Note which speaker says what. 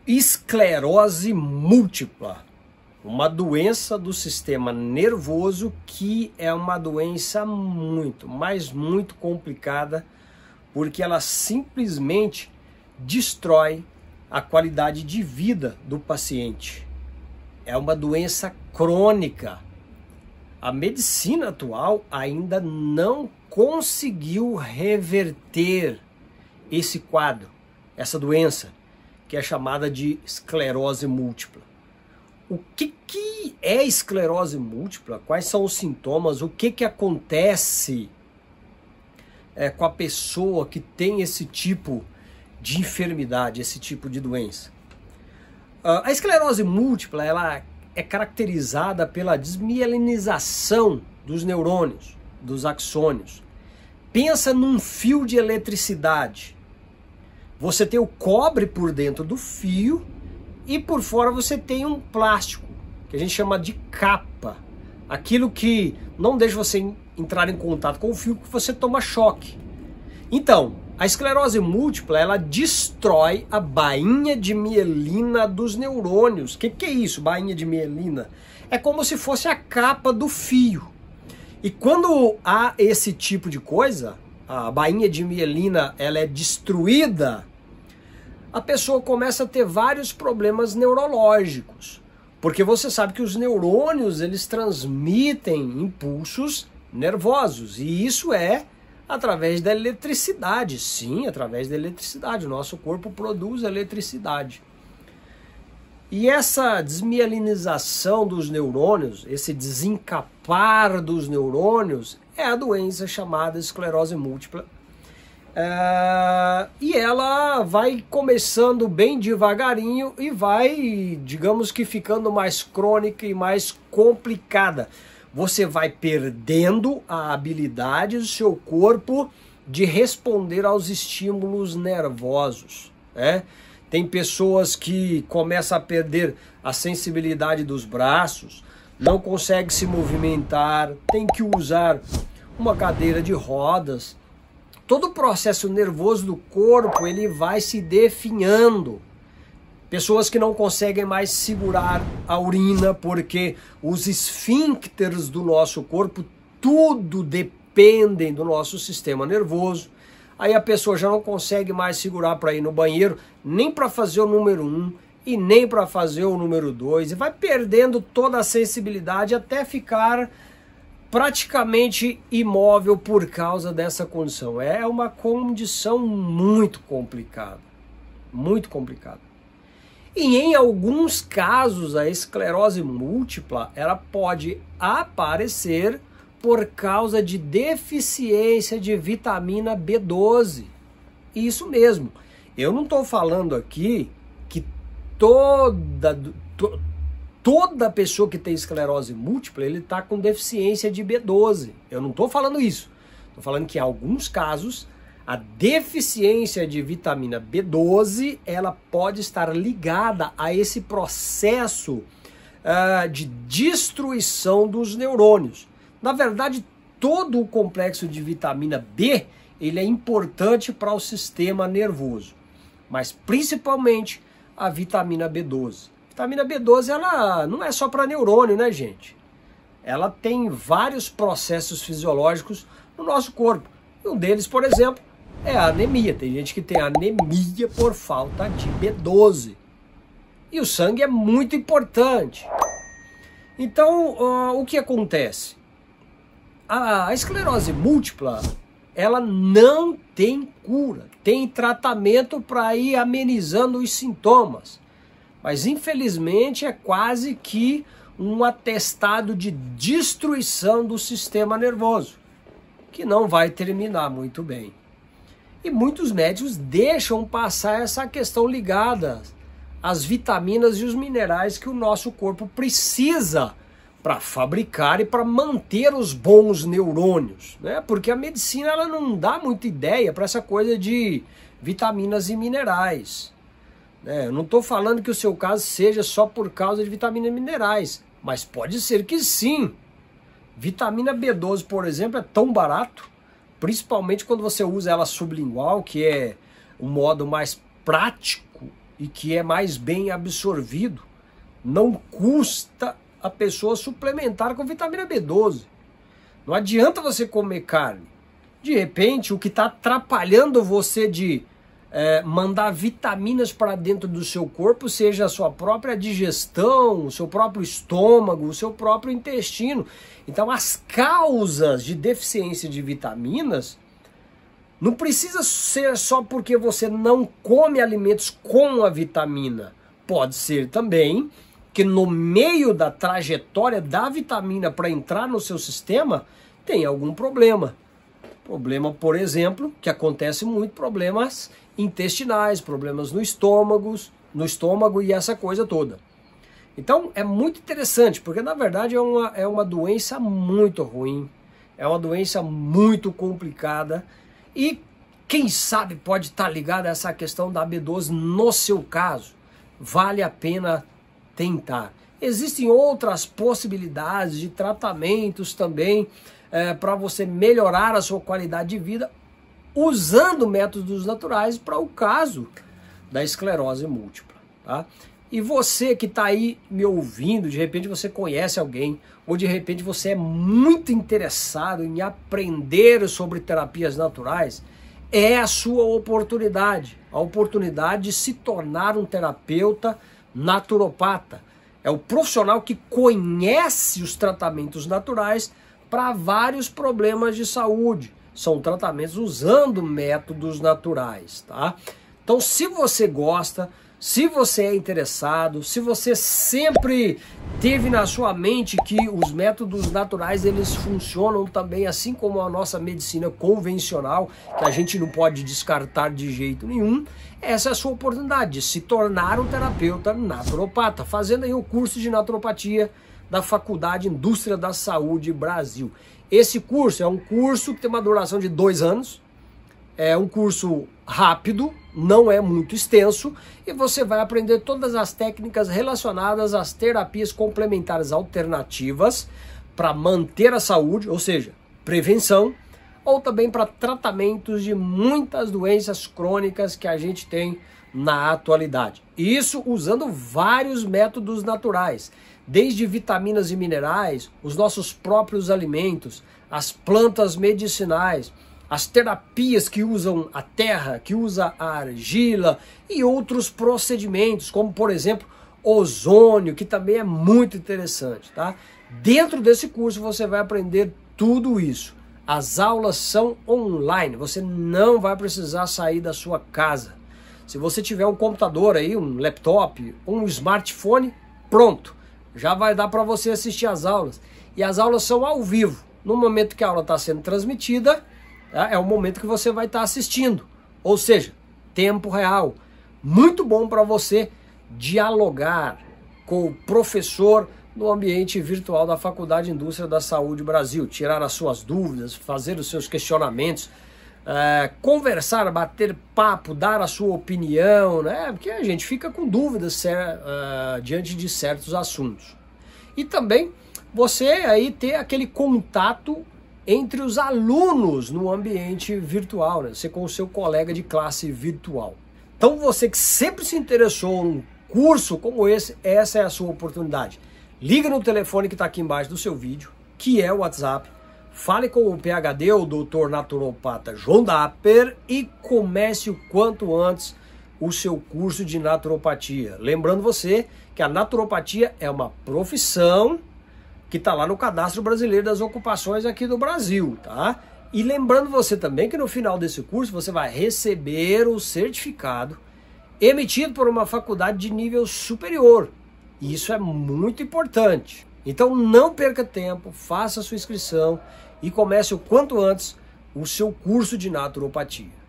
Speaker 1: Esclerose múltipla, uma doença do sistema nervoso que é uma doença muito, mas muito complicada, porque ela simplesmente destrói a qualidade de vida do paciente. É uma doença crônica. A medicina atual ainda não conseguiu reverter esse quadro, essa doença, que é chamada de esclerose múltipla. O que é esclerose múltipla? Quais são os sintomas? O que acontece com a pessoa que tem esse tipo de enfermidade, esse tipo de doença? A esclerose múltipla ela é caracterizada pela desmielinização dos neurônios, dos axônios. Pensa num fio de eletricidade. Você tem o cobre por dentro do fio e por fora você tem um plástico, que a gente chama de capa. Aquilo que não deixa você entrar em contato com o fio porque você toma choque. Então, a esclerose múltipla, ela destrói a bainha de mielina dos neurônios. O que é isso, bainha de mielina? É como se fosse a capa do fio. E quando há esse tipo de coisa, a bainha de mielina ela é destruída, a pessoa começa a ter vários problemas neurológicos. Porque você sabe que os neurônios, eles transmitem impulsos nervosos. E isso é através da eletricidade. Sim, através da eletricidade. O nosso corpo produz eletricidade. E essa desmielinização dos neurônios, esse desencapar dos neurônios, é a doença chamada esclerose múltipla. E ela vai começando bem devagarinho e vai, digamos que ficando mais crônica e mais complicada. Você vai perdendo a habilidade do seu corpo de responder aos estímulos nervosos, né? Tem pessoas que começam a perder a sensibilidade dos braços, não consegue se movimentar, tem que usar uma cadeira de rodas. Todo o processo nervoso do corpo ele vai se definhando. Pessoas que não conseguem mais segurar a urina porque os esfíncteres do nosso corpo, tudo dependem do nosso sistema nervoso. Aí a pessoa já não consegue mais segurar para ir no banheiro, nem para fazer o número 1 e nem para fazer o número 2. E vai perdendo toda a sensibilidade até ficar praticamente imóvel por causa dessa condição. É uma condição muito complicada. Muito complicada. E em alguns casos a esclerose múltipla ela pode aparecer por causa de deficiência de vitamina B12. Isso mesmo. Eu não estou falando aqui que toda pessoa que tem esclerose múltipla ele está com deficiência de B12. Eu não estou falando isso. Estou falando que em alguns casos a deficiência de vitamina B12 ela pode estar ligada a esse processo de destruição dos neurônios. Na verdade, todo o complexo de vitamina B ele é importante para o sistema nervoso, mas principalmente a vitamina B12. A vitamina B12 ela não é só para neurônio, né, gente? Ela tem vários processos fisiológicos no nosso corpo. E um deles, por exemplo, é a anemia. Tem gente que tem anemia por falta de B12. E o sangue é muito importante. Então, o que acontece? A esclerose múltipla, ela não tem cura. Tem tratamento para ir amenizando os sintomas. Mas, infelizmente, é quase que um atestado de destruição do sistema nervoso, que não vai terminar muito bem. E muitos médicos deixam passar essa questão ligada às vitaminas e os minerais que o nosso corpo precisa para fabricar e para manter os bons neurônios, né? Porque a medicina ela não dá muita ideia para essa coisa de vitaminas e minerais. Eu não estou falando que o seu caso seja só por causa de vitaminas e minerais, mas pode ser que sim. Vitamina B12, por exemplo, é tão barato, principalmente quando você usa ela sublingual, que é um modo mais prático e que é mais bem absorvido, não custa a pessoa suplementar com vitamina B12. Não adianta você comer carne. De repente, o que está atrapalhando você de mandar vitaminas para dentro do seu corpo seja a sua própria digestão, o seu próprio estômago, o seu próprio intestino. Então, as causas de deficiência de vitaminas não precisa ser só porque você não come alimentos com a vitamina. Pode ser também que no meio da trajetória da vitamina para entrar no seu sistema tem algum problema. Problema, por exemplo, que acontece muito, problemas intestinais, problemas no estômago e essa coisa toda. Então é muito interessante, porque na verdade é uma doença muito ruim, é uma doença muito complicada e quem sabe pode estar ligada a essa questão da B12 no seu caso. Vale a pena tentar. Existem outras possibilidades de tratamentos também para você melhorar a sua qualidade de vida usando métodos naturais para o caso da esclerose múltipla, tá? E você que está aí me ouvindo, de repente você conhece alguém, ou de repente você é muito interessado em aprender sobre terapias naturais, é a sua oportunidade, a oportunidade de se tornar um terapeuta naturopata. É o profissional que conhece os tratamentos naturais para vários problemas de saúde. São tratamentos usando métodos naturais, tá? Então, se você gosta, se você é interessado, se você sempre teve na sua mente que os métodos naturais eles funcionam também assim como a nossa medicina convencional, que a gente não pode descartar de jeito nenhum, essa é a sua oportunidade de se tornar um terapeuta naturopata, fazendo aí o curso de naturopatia da Faculdade Indústria da Saúde Brasil. Esse curso é um curso que tem uma duração de 2 anos, é um curso rápido, não é muito extenso, e você vai aprender todas as técnicas relacionadas às terapias complementares alternativas para manter a saúde, ou seja, prevenção, ou também para tratamentos de muitas doenças crônicas que a gente tem na atualidade. Isso usando vários métodos naturais, desde vitaminas e minerais, os nossos próprios alimentos, as plantas medicinais, as terapias que usam a terra, que usa a argila e outros procedimentos, como por exemplo ozônio, que também é muito interessante, tá? Dentro desse curso você vai aprender tudo isso. As aulas são online, você não vai precisar sair da sua casa. Se você tiver um computador aí, um laptop, um smartphone, pronto, já vai dar para você assistir às aulas. E as aulas são ao vivo. No momento que a aula está sendo transmitida, é o momento que você vai estar assistindo. Ou seja, tempo real. Muito bom para você dialogar com o professor no ambiente virtual da Faculdade Indústria da Saúde Brasil. Tirar as suas dúvidas, fazer os seus questionamentos, conversar, bater papo, dar a sua opinião, né? Porque a gente fica com dúvidas diante de certos assuntos. E também você aí ter aquele contato entre os alunos no ambiente virtual, né? Você com o seu colega de classe virtual. Então você que sempre se interessou num curso como esse, essa é a sua oportunidade. Liga no telefone que está aqui embaixo do seu vídeo, que é o WhatsApp. Fale com o PhD, o Dr. Naturopata João Dapper, e comece o quanto antes o seu curso de naturopatia. Lembrando você que a naturopatia é uma profissão que está lá no Cadastro Brasileiro das Ocupações aqui do Brasil, tá? E lembrando você também que no final desse curso você vai receber o certificado emitido por uma faculdade de nível superior. E isso é muito importante. Então não perca tempo, faça a sua inscrição e comece o quanto antes o seu curso de naturopatia.